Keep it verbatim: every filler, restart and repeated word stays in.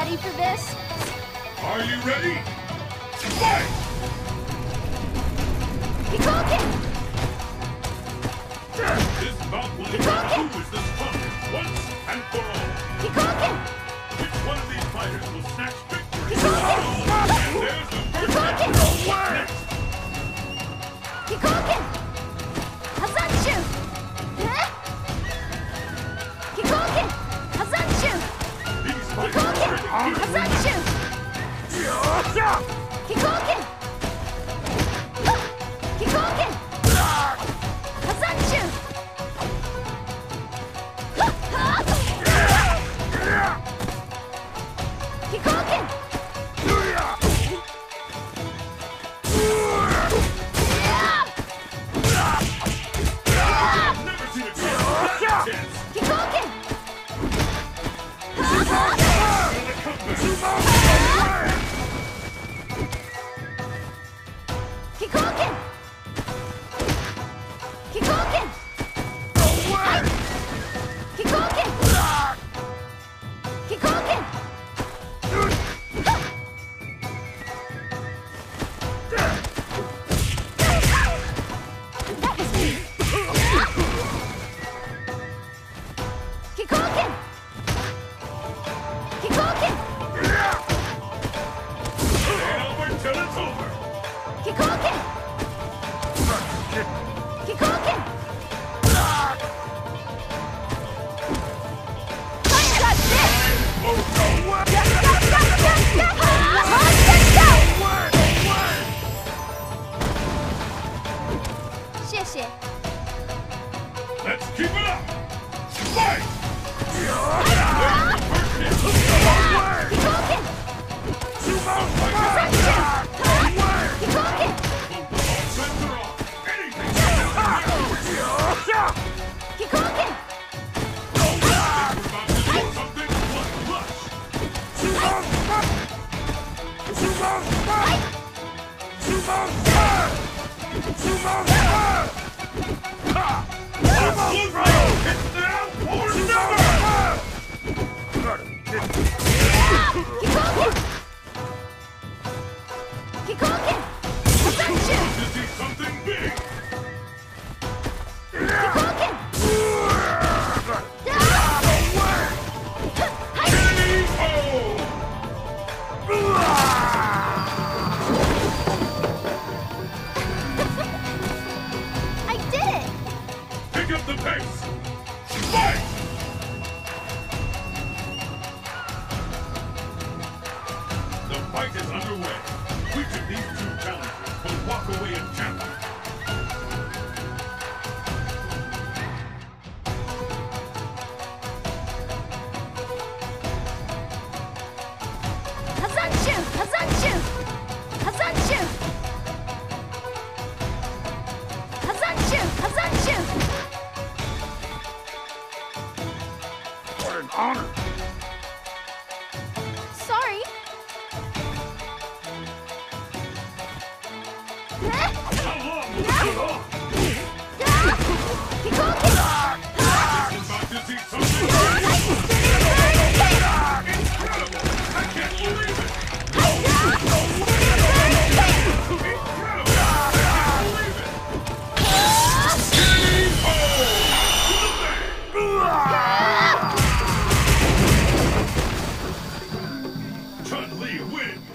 ready for this? Are you ready? Fight! Kikoken! This bout will determine who is the strongest once and for all. Kikoken! Which one of these fighters will snatch victory? Kikoken! And there's the first match. Next. Kikoken! Hazanshu! Huh? Kikoken! Hazanshu! These fighters are Kikoken! ready. Hazanshu! Kikoken! Huh! Kikoken! Hazanshu! Huh! Huh! Kikoken! Never seen a chance. Kikoken! Kikoken! Kikoken! Kikoken! Kikoken! That was me! Kikoken! Kikoken! Ain't over till it's over. Kikoken! Kikoken! I got this! Go, go, go, go, go! Ah, let's go! 谢谢。 Let's keep it up. Fight! Kikoken! Hazanshu! Kikoken! Sets are off. Anything. Kikoken! We're about to do something blood rush. It's now or never. Kikoken! Kikoken! Hazanshu! To see something big. Kikoken! I did it! Pick up the pace. Fight! The fight is underway. Which of these two challengers will walk away a champion? Hazanshu! Hazanshu! Hazanshu! Hazanshu! Hazanshu! What an honor! Sorry. How long will it go on? Kikoken! I'm about to see something incredible! I can't believe it! Incredible! I can't believe it! Chun-Li wins!